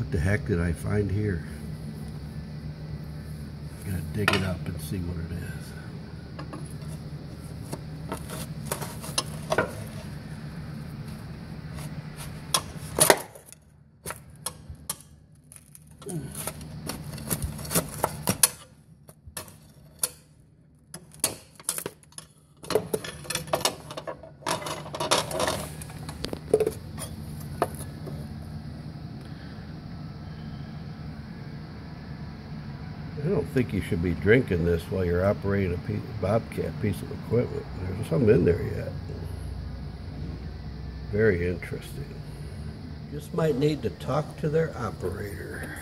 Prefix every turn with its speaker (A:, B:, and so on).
A: What the heck did I find here? Gotta dig it up and see what it is. I don't think you should be drinking this while you're operating a Bobcat piece of equipment. There's something in there yet. Very interesting. Just might need to talk to their operator.